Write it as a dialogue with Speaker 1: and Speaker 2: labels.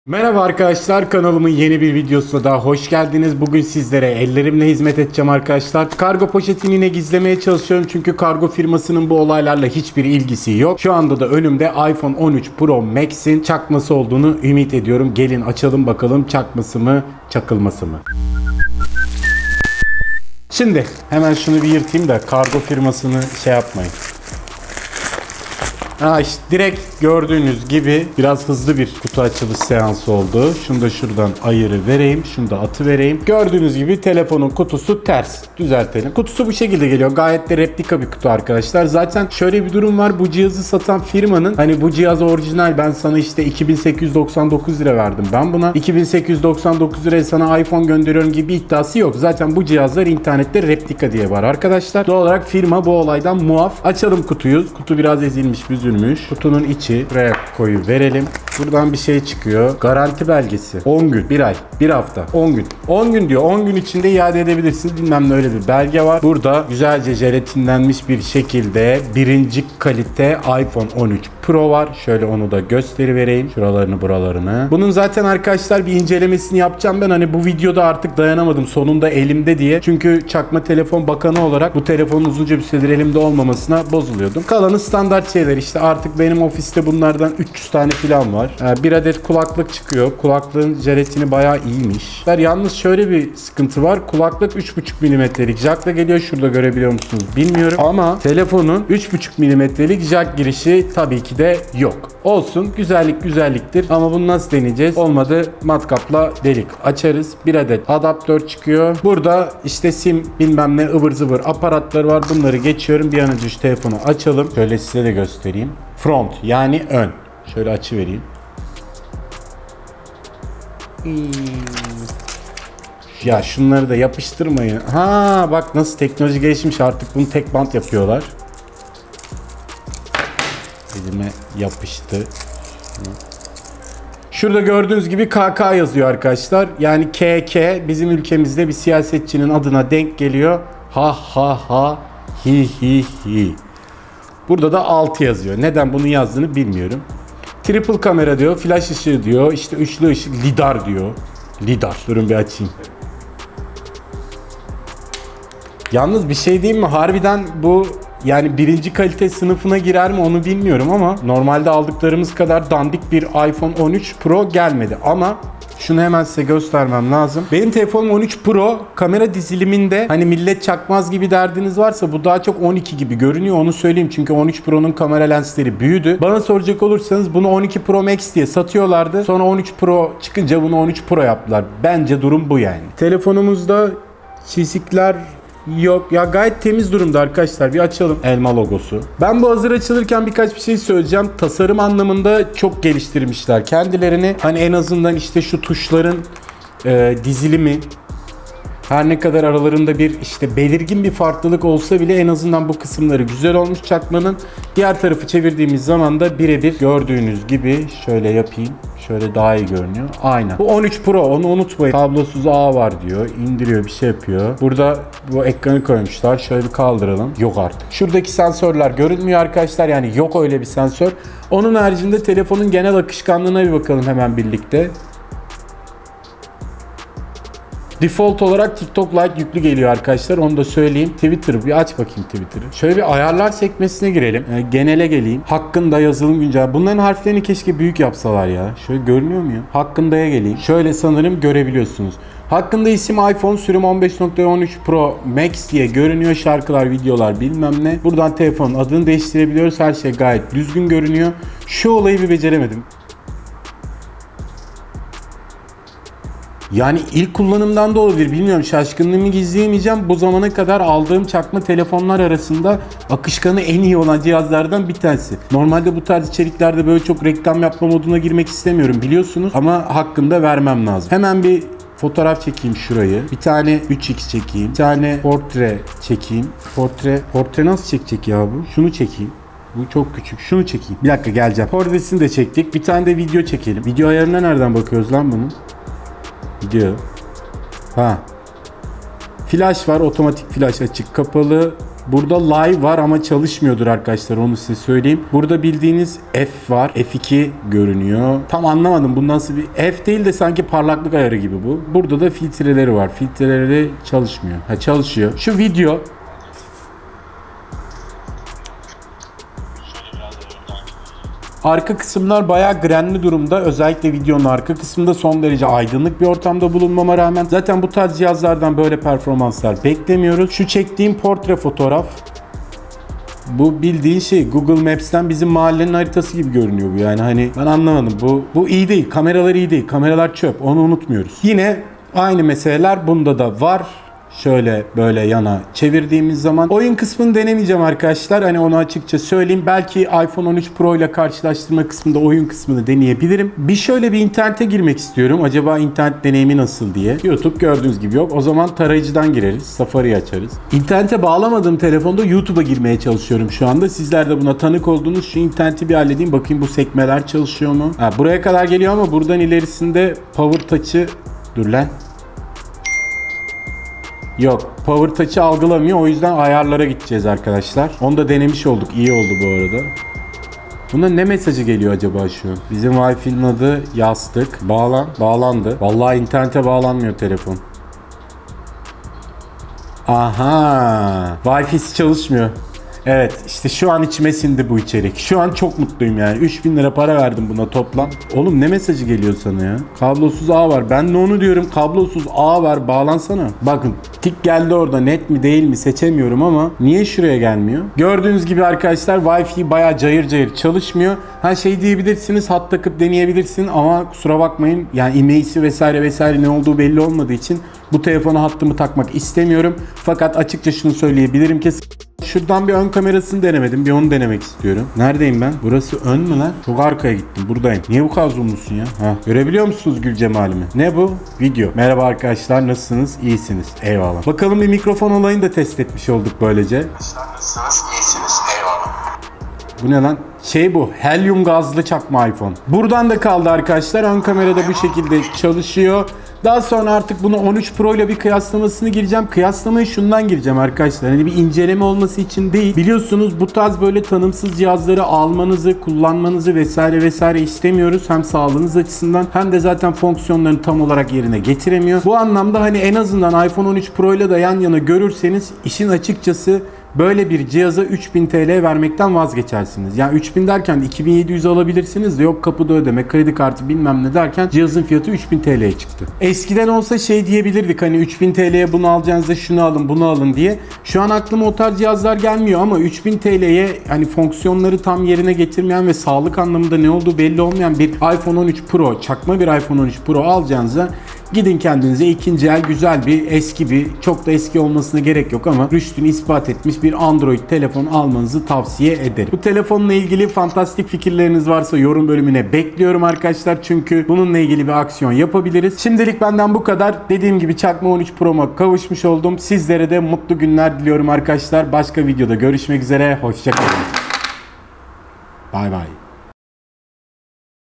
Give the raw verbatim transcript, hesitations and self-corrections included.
Speaker 1: Merhaba arkadaşlar, kanalımın yeni bir videosuna daha hoş geldiniz. Bugün sizlere ellerimle hizmet edeceğim arkadaşlar. Kargo poşetini yine gizlemeye çalışıyorum çünkü kargo firmasının bu olaylarla hiçbir ilgisi yok. Şu anda da önümde iPhone on üç Pro Max'in çakması olduğunu ümit ediyorum. Gelin açalım bakalım, çakması mı çakılması mı? Şimdi hemen şunu bir yırtayım da kargo firmasını şey yapmayın. Ha işte direkt gördüğünüz gibi biraz hızlı bir kutu açılış seansı oldu. Şunu da şuradan ayırı vereyim. Şunu da atı vereyim. Gördüğünüz gibi telefonun kutusu ters. Düzeltelim. Kutusu bu şekilde geliyor. Gayet de replika bir kutu arkadaşlar. Zaten şöyle bir durum var. Bu cihazı satan firmanın hani bu cihaz orijinal, ben sana işte iki bin sekiz yüz doksan dokuz lira verdim. Ben buna iki bin sekiz yüz doksan dokuz liraya sana iPhone gönderiyorum gibi iddiası yok. Zaten bu cihazlar internette replika diye var arkadaşlar. Doğal olarak firma bu olaydan muaf. Açalım kutuyu. Kutu biraz ezilmiş, büzülmüş. Kutunun içi buraya koyu verelim. Buradan bir şey çıkıyor. Garanti belgesi. on gün, bir ay, bir hafta, on gün. on gün diyor. on gün içinde iade edebilirsiniz. Bilmem ne, öyle bir belge var. Burada güzelce jelatinlenmiş bir şekilde birinci kalite iPhone on üç Pro var. Şöyle onu da gösterivereyim. Şuralarını, buralarını. Bunun zaten arkadaşlar bir incelemesini yapacağım ben. Hani bu videoda artık dayanamadım. Sonunda elimde diye. Çünkü çakma telefon bakanı olarak bu telefonun uzunca bir süredir elimde olmamasına bozuluyordum. Kalanı standart şeyler işte. Artık benim ofiste bunlardan üç yüz tane falan var. Bir adet kulaklık çıkıyor. Kulaklığın jelatini bayağı iyiymiş. Yalnız şöyle bir sıkıntı var. Kulaklık üç buçuk milimetrelik jackla geliyor. Şurada görebiliyor musunuz bilmiyorum. Ama telefonun üç buçuk milimetrelik jack girişi tabii ki de yok. Olsun. Güzellik güzelliktir. Ama bunu nasıl deneyeceğiz? Olmadı matkapla delik açarız. Bir adet adaptör çıkıyor. Burada işte sim bilmem ne ıvır zıvır aparatları var. Bunları geçiyorum. Bir an önce şu telefonu açalım. Şöyle size de göstereyim. Front yani ön. Şöyle açı vereyim. Hmm. Ya şunları da yapıştırmayın. Ha bak nasıl teknoloji gelişmiş, artık bunu tek bant yapıyorlar. Elime yapıştı. Şurada gördüğünüz gibi K K yazıyor arkadaşlar. Yani K K bizim ülkemizde bir siyasetçinin adına denk geliyor. Ha ha ha hi hi hi. Burada da altı yazıyor. Neden bunu yazdığını bilmiyorum. Triple kamera diyor, flash ışığı diyor, işte üçlü ışık, lidar diyor. Lidar. Durun bir açayım. Yalnız bir şey diyeyim mi? Harbiden bu yani birinci kalite sınıfına girer mi onu bilmiyorum ama normalde aldıklarımız kadar dandik bir iPhone on üç Pro gelmedi. Ama şunu hemen size göstermem lazım. Benim telefonum on üç Pro, kamera diziliminde hani millet çakmaz gibi derdiniz varsa bu daha çok on iki gibi görünüyor, onu söyleyeyim. Çünkü on üç Pro'nun kamera lensleri büyüdü. Bana soracak olursanız bunu on iki Pro Max diye satıyorlardı. Sonra on üç Pro çıkınca bunu on üç Pro yaptılar. Bence durum bu yani. Telefonumuzda çizikler yok. Ya gayet temiz durumda arkadaşlar. Bir açalım. Elma logosu. Ben bu hazır açılırken birkaç bir şey söyleyeceğim. Tasarım anlamında çok geliştirmişler kendilerini. Hani en azından işte şu tuşların e, dizilimi, her ne kadar aralarında bir işte belirgin bir farklılık olsa bile en azından bu kısımları güzel olmuş çakmanın. Diğer tarafı çevirdiğimiz zaman da birebir gördüğünüz gibi şöyle yapayım. Şöyle daha iyi görünüyor. Aynen. Bu on üç Pro, onu unutmayın. Kablosuz ağ var diyor. İndiriyor, bir şey yapıyor. Burada bu ekranı koymuşlar. Şöyle bir kaldıralım. Yok artık. Şuradaki sensörler görünmüyor arkadaşlar. Yani yok öyle bir sensör. Onun haricinde telefonun genel akışkanlığına bir bakalım hemen birlikte. Default olarak TikTok Lite yüklü geliyor arkadaşlar. Onu da söyleyeyim. Twitter, bir aç bakayım Twitter'ı. Şöyle bir ayarlar sekmesine girelim. E, genele geleyim. Hakkında yazılım güncel. Bunların harflerini keşke büyük yapsalar ya. Şöyle görünüyor mu ya? Hakkında'ya geleyim. Şöyle sanırım görebiliyorsunuz. Hakkında isim iPhone, sürüm on beş nokta on üç Pro Max diye görünüyor. Şarkılar, videolar bilmem ne. Buradan telefonun adını değiştirebiliyoruz. Her şey gayet düzgün görünüyor. Şu olayı bir beceremedim. Yani ilk kullanımdan da olabilir, bilmiyorum, şaşkınlığımı gizleyemeyeceğim. Bu zamana kadar aldığım çakma telefonlar arasında akışkanı en iyi olan cihazlardan bir tanesi. Normalde bu tarz içeriklerde böyle çok reklam yapma moduna girmek istemiyorum biliyorsunuz. Ama hakkında vermem lazım. Hemen bir fotoğraf çekeyim şurayı. Bir tane üç x çekeyim. Bir tane portre çekeyim. Portre, portre nasıl çekecek ya bu? Şunu çekeyim. Bu çok küçük. Şunu çekeyim. Bir dakika geleceğim. Portresini de çektik. Bir tane de video çekelim. Video ayarına nereden bakıyoruz lan bunun? Video. Ha. Flash var. Otomatik flash açık kapalı. Burada live var ama çalışmıyordur arkadaşlar, onu size söyleyeyim. Burada bildiğiniz F var. F iki görünüyor. Tam anlamadım bu nasıl bir F değil de sanki parlaklık ayarı gibi bu. Burada da filtreleri var. Filtreleri çalışmıyor. Ha, çalışıyor. Şu video arka kısımlar bayağı grenli durumda. Özellikle videonun arka kısmında son derece aydınlık bir ortamda bulunmama rağmen. Zaten bu tarz cihazlardan böyle performanslar beklemiyoruz. Şu çektiğim portre fotoğraf. Bu bildiğin şey Google Maps'ten bizim mahallenin haritası gibi görünüyor bu. Yani hani ben anlamadım. Bu bu iyi değil. Kameralar iyi değil. Kameralar çöp. Onu unutmuyoruz. Yine aynı meseleler bunda da var. Şöyle böyle yana çevirdiğimiz zaman oyun kısmını denemeyeceğim arkadaşlar. Hani onu açıkça söyleyeyim. Belki iPhone on üç Pro ile karşılaştırma kısmında oyun kısmını deneyebilirim. Bir şöyle bir internete girmek istiyorum. Acaba internet deneyimi nasıl diye. YouTube gördüğünüz gibi yok. O zaman tarayıcıdan gireriz. Safari'yi açarız. İnternete bağlamadığım telefonda YouTube'a girmeye çalışıyorum şu anda. Sizler de buna tanık oldunuz. Şu interneti bir halledeyim. Bakayım bu sekmeler çalışıyor mu? Ha, buraya kadar geliyor ama buradan ilerisinde Power Touch'ı... Dur lan. Yok. Power Touch'ı algılamıyor. O yüzden ayarlara gideceğiz arkadaşlar. Onu da denemiş olduk. İyi oldu bu arada. Buna ne mesajı geliyor acaba şu? Bizim Wi-Fi'nin adı yastık. Bağlan. Bağlandı. Vallahi internete bağlanmıyor telefon. Aha. Wi-Fi'si çalışmıyor. Evet, işte şu an içime sindi bu içerik. Şu an çok mutluyum yani. üç bin lira para verdim buna toplam. Oğlum ne mesajı geliyor sana ya? Kablosuz ağ var. Ben de onu diyorum. Kablosuz ağ var. Bağlansana. Bakın tik geldi orada. Net mi değil mi seçemiyorum ama niye şuraya gelmiyor? Gördüğünüz gibi arkadaşlar Wi-Fi bayağı cayır cayır çalışmıyor. Ha şey diyebilirsiniz, hat takıp deneyebilirsin ama kusura bakmayın. Yani e-mail'si vesaire vesaire ne olduğu belli olmadığı için bu telefona hattımı takmak istemiyorum. Fakat açıkça şunu söyleyebilirim ki şuradan bir ön kamerasını denemedim. Bir onu denemek istiyorum. Neredeyim ben? Burası ön mü lan? Çok arkaya gittim. Buradayım. Niye bu kadar zoomlusun ya? Ha. Görebiliyor musunuz gül cemalimi? Ne bu? Video. Merhaba arkadaşlar. Nasılsınız? İyisiniz. Eyvallah. Bakalım bir mikrofon olayını da test etmiş olduk böylece.
Speaker 2: Arkadaşlar nasılsınız? İyisiniz. Eyvallah.
Speaker 1: Bu ne lan? Şey bu. Helyum gazlı çakma iPhone. Buradan da kaldı arkadaşlar. Ön kamerada bu şekilde çalışıyor. Daha sonra artık bunu on üç Pro ile bir kıyaslamasını gireceğim. Kıyaslamayı şundan gireceğim arkadaşlar. Hani bir inceleme olması için değil. Biliyorsunuz bu tarz böyle tanımsız cihazları almanızı, kullanmanızı vesaire vesaire istemiyoruz. Hem sağlığınız açısından hem de zaten fonksiyonlarını tam olarak yerine getiremiyor. Bu anlamda hani en azından iPhone on üç Pro ile de yan yana görürseniz işin açıkçası böyle bir cihaza üç bin T L vermekten vazgeçersiniz. Yani üç bin derken de iki bin yedi yüz alabilirsiniz de yok kapıda ödeme, kredi kartı bilmem ne derken cihazın fiyatı üç bin T L'ye çıktı. Eskiden olsa şey diyebilirdik hani üç bin T L'ye bunu alacağınızda şunu alın bunu alın diye. Şu an aklıma o tarz cihazlar gelmiyor ama üç bin T L'ye hani fonksiyonları tam yerine getirmeyen ve sağlık anlamında ne olduğu belli olmayan bir iPhone on üç Pro, çakma bir iPhone on üç Pro alacağınızda gidin kendinize ikinci el güzel bir eski bir çok da eski olmasına gerek yok ama rüştünü ispat etmiş bir Android telefon almanızı tavsiye ederim. Bu telefonla ilgili fantastik fikirleriniz varsa yorum bölümüne bekliyorum arkadaşlar. Çünkü bununla ilgili bir aksiyon yapabiliriz. Şimdilik benden bu kadar. Dediğim gibi çakma on üç Pro'ma kavuşmuş oldum. Sizlere de mutlu günler diliyorum arkadaşlar. Başka videoda görüşmek üzere. Hoşçakalın. Bay bay.